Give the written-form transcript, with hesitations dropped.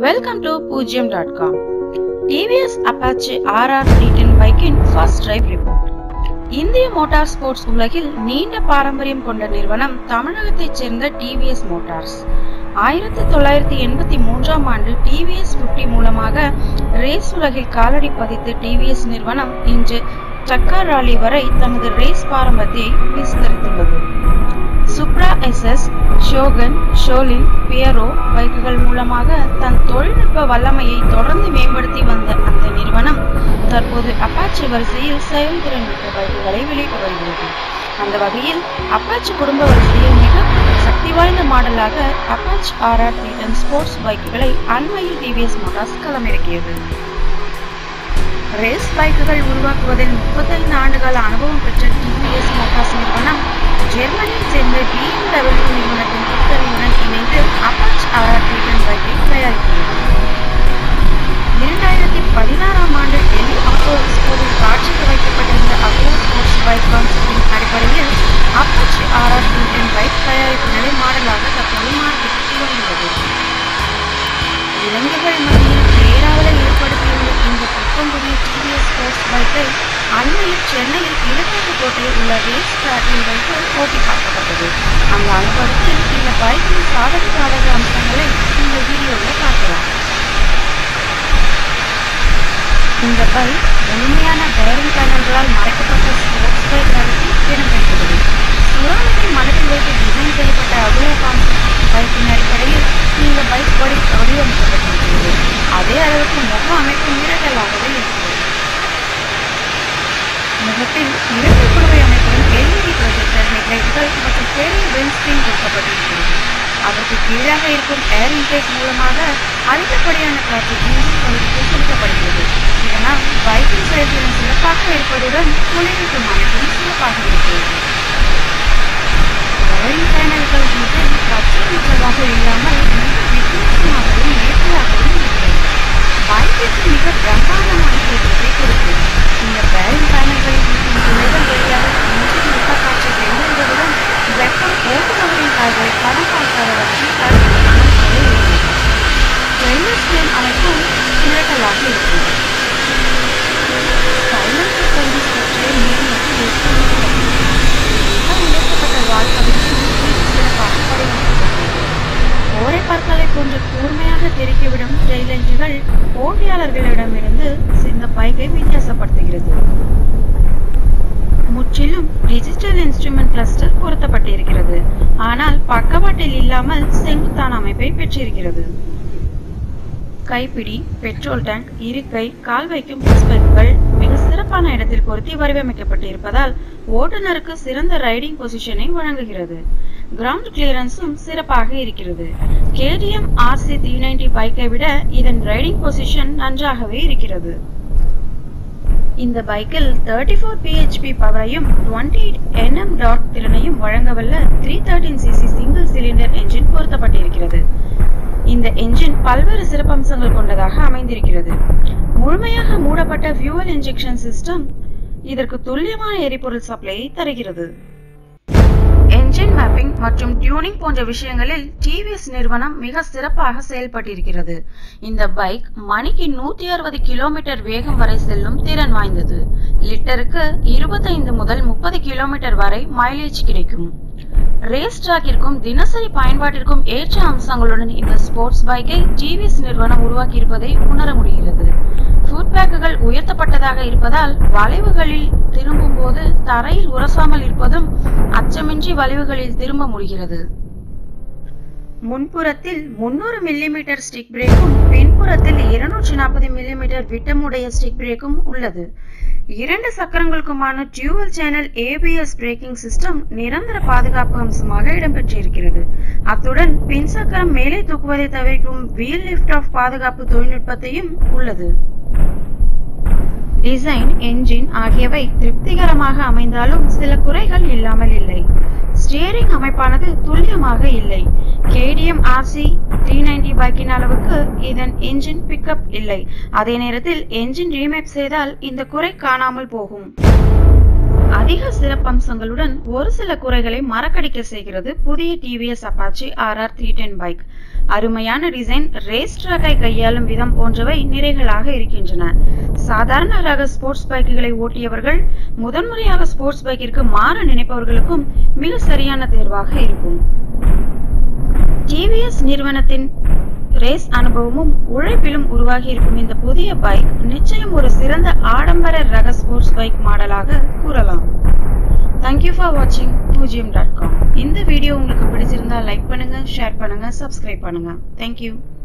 Welcome to Poojiyam.com. TVS Apache RR310 பைக்கின் first drive report. இந்திய motor sports உலகில் நீண்ட பாரம்பரியம் கொண்ட நிறுவனம் தமிழகத்தைச் சேர்ந்த TVS மோட்டார்ஸ். 1983ஆம் ஆண்டு TVS 50 மூலமாக ரேஸ் உலகில் காலடி பதித்த TVS நிறுவனம் இன்று சக்கர் ராலி வரை தனது ரேஸ் பாரம்பரியத்தை விஸ்தரித்துள்ளது. சுப்ரா SS, ஷோகன், ஷோலின், பியரோ பைக்குகள் மூலமாக தன் தொழில்நுட்ப வல்லமையை தொடர்ந்து மேம்படுத்தி வந்த அந்த நிறுவனம் தற்போது அப்பாச்சி வரிசையில் செயல்திறன் மிக்க பைக்குகளை வெளியிட்டு வருகிறது. அந்த வகையில் அப்பாச்சி குடும்ப வரிசையில் மிக சக்தி வாய்ந்த மாடலாக அப்பாச்சி RR310 ஸ்போர்ட்ஸ் பைக்குகளை அண்மையில் TVS மோட்டார்ஸ் களமிறக்கியது. ரேஸ் பைக்குகள் உருவாக்குவதில் 35 ஆண்டுகால அனுபவம் பெற்ற TVS மோட்டார்ஸ் நிறுவனம் ஜெர்மனியை சேர்ந்த BMW நிறுவனத்தின் கூட்டணியுடன் இணைந்து அப்பாச்சி RR310 பைக்கை தயாரிக்கிறது. 2016ஆம் ஆண்டு டெல்லி ஆட்டோ எக்ஸ்போவில் காட்சிக்கு வைக்கப்பட்டிருந்த அக்ரோ ஸ்போர்ட்ஸ் பைக் கான்செப்டின் அடிப்படையில் அப்பாச்சி RR310 பைக் தயாரிப்பு நிலை மாடலாக தற்போது மார்க்கெட்டுக்கு வந்துள்ளது. இளைஞர்கள் மத்தியில் பேராவலை ஏற்படுத்தியுள்ள இந்த புத்தம்புதிய TVS ஸ்போர்ட்ஸ் பைக்கை அண்மையில் சென்னையில் இலக்காட்டுக்கோட்டையில் உள்ள ரேஸ் டிராக்கில் வைத்து போட்டி பார்க்கப்பட்டது. அந்த அனுபவத்தில் இந்த பைக்கின் சாதக அம்சங்களை இந்த வீடியோவில் பார்க்கலாம். இந்த பைக் முழுமையான பேரிங் பேனல்களால் மறைக்கப்பட்ட ஸ்போர்ட்ஸ் பைக் ரகத்தில் இடம்பெற்றுள்ளது. சுறாவை மனதில் வைத்து டிசைன் செய்யப்பட்ட அக்ரோ கான்செப்ட் பைக்கின் அடிப்படையில் இந்த பைக் வடிவமைக்கப்பட்டிருக்கிறது. அதே அளவுக்கு முக அமைப்பு மிரட்டலாகவே இருக்கிறது. முகத்தில் இரட்டை குழுவை அமைப்புடன் LED ப்ரொஜெக்டர் ஹெட்லைட்டுகள் மற்றும் பெரிய விண்ட்ஸ்கிரீன் கொடுக்கப்பட்டிருக்கிறது. அதற்கு கீழாக இருக்கும் ஏர் இன்டேக் மூலமாக அதிகப்படியான காற்று இன்ஜின் பகுதிக்கு செலுத்தப்படுகிறது. இதனால் பைக்கின் செயல்திறன் சிறப்பாக இருப்பதுடன் குளிரூட்டும் அமைப்பும் சிறப்பாக இருக்கிறது. ஏரிங் பேனல்கள் டிசைன் பச்சையற்றதாக இல்லாமல் மிக வித்தியாசமாகவும் நேர்த்தியாகவும் இருக்கிறது. பைக்கிற்கு மிக பிரம்மாண்டமான தோற்றத்தை கொடுக்கிறது. இந்த பேரிங் பேனல்களில் இருக்கும் துளைகள் வழியாக இன்ஜின் வெப்ப காற்றை வெளியிடுவதுடன் வெப்பம் ஓட்டுநரின் கால்களை படம் பார்க்காத வகையில் அமைப்பும் அமைப்பும் மிரட்டலாக இருக்கிறது. சைலன்சர் சர்வீஸ் பற்றிய மீறினத்தில் உயர்த்தப்பட்ட வாழ்க்கைக்கு சிறப்பாக வடிவமைக்கப்பட்டுள்ளது. ஓரை பற்களை போன்ற கூர்மையாக தெரிக்கிவிடும் டெய்லென்ஜுகள் போட்டியாளர்களிடமிருந்து இந்த பைக்கை வித்தியாசப்படுத்துகிறது. முற்றிலும் டிஜிட்டல் இன்ஸ்ட்ருமெண்ட் கிளஸ்டர் பொருத்தப்பட்டிருக்கிறது. ஆனால் பக்கவாட்டில் இல்லாமல் செங்குத்தான அமைப்பை பெற்றிருக்கிறது. கைப்பிடி, பெட்ரோல் டேங்க், இருக்கை, கால் வைக்கும் புஷ்பைக்குகள் மிக சிறப்பான இடத்தில் பொருத்தி வடிவமைக்கப்பட்டிருப்பதால் ஓட்டுநருக்கு சிறந்த ரைடிங் பொசிஷனை வழங்குகிறது. கிரவுண்ட் கிளியரன்ஸும் சிறப்பாக இருக்கிறது. KTM RC390 பைக்கை விட இதன் ரைடிங் பொசிஷன் நன்றாகவே இருக்கிறது. இந்த பைக்கில் 34 bhp பவரையும் 28 Nm டாட் திறனையும் வழங்கவல்ல 313cc சிங்கிள் சிலிண்டர் என்ஜின் பொருத்தப்பட்டிருக்கிறது. இந்த என்ஜின் பல்வேறு சிறப்பம்சங்கள் கொண்டதாக அமைந்திருக்கிறது. முழுமையாக மூடப்பட்ட ஃபியூவல் இன்ஜெக்ஷன் சிஸ்டம் இதற்கு துல்லியமான எரிபொருள் சப்ளையை தருகிறது. என்ஜின் மேப்பிங் மற்றும் டியூனிங் போன்ற விஷயங்களில் TVS நிறுவனம் மிக சிறப்பாக செயல்பட்டிருக்கிறது. இந்த பைக் மணிக்கு 160 கிலோமீட்டர் வேகம் வரை செல்லும் திறன் வாய்ந்தது. லிட்டருக்கு 25 முதல் 30 கிலோமீட்டர் வரை மைலேஜ் கிடைக்கும். ரேஸ் டிராக்கிற்கும் தினசரி பயன்பாட்டிற்கும் ஏற்ற அம்சங்களுடன் இந்த ஸ்போர்ட்ஸ் பைக்கை TVS நிறுவனம் உருவாக்கி இருப்பதை உணர முடிகிறது. ஃபுட் பேக்குகள் உயர்த்தப்பட்டதாக இருப்பதால் வளைவுகளில் திரும்பும் போது தரையில் உரசாமல் இருப்பதும் அச்சமின்றி வளைவுகளில் திரும்ப முடிகிறது. முன்புறத்தில் 300 mm ஸ்டிக் பிரேக்கும் பின்புறத்தில் 240 mm விட்டமுடைய ஸ்டிக் பிரேக்கும் உள்ளது. 2 சக்கரங்களுக்குமான dual channel ABS braking system நிரந்தர பாதுகாப்பு அம்சமாக இடம்பெற்றிருக்கிறது. அத்துடன் பின் சக்கரம் மேலே தூக்குவதை தவிர்க்கும் வீல் லிஃப்ட் ஆஃப் பாதுகாப்பு தொழில்நுட்பத்தையும் உள்ளது. டிசைன், என்ஜின் ஆகியவை திருப்திகரமாக அமைந்தாலும் சில குறைகள் இல்லாமல் இல்லை. ஸ்டியரிங் அமைப்பானது துல்லியமாக இல்லை. KTM RC390 பைக்கின் அளவுக்கு இதன் என்ஜின் பிக்கப் இல்லை. அதே நேரத்தில் என்ஜின் ரீமேப் செய்தால் இந்த குறை காணாமல் போகும். அதிக சிறப்பம்சங்களுடன் ஒரு சில குறைகளை மறக்கடிக்க செய்கிறது புதிய TVS Apache RR310 பைக். அருமையான டிசைன், ரேஸ் ட்ராக்கை கையாளும் விதம் போன்றவை நிறைகளாக இருக்கின்றன. சாதாரண ரக ஸ்போர்ட்ஸ் பைக்குகளை ஓட்டியவர்கள் முதன்முறையாக ஸ்போர்ட்ஸ் பைக்கிற்கு மாற நினைப்பவர்களுக்கும் மிக சரியான தேர்வாக இருக்கும். TVS நிறுவனத்தின் ரேஸ் அனுபவமும் உழைப்பிலும் உருவாகி இருக்கும் இந்த புதிய பைக் நிச்சயம் ஒரு சிறந்த ஆடம்பர ரக ஸ்போர்ட்ஸ் பைக் மாடலாக கூறலாம். Thank you for watching Poojiyam.com. இந்த வீடியோ உங்களுக்கு பிடிச்சிருந்தா லைக் பண்ணுங்க, ஷேர் பண்ணுங்க, சப்ஸ்கிரைப் பண்ணுங்க. Thank you.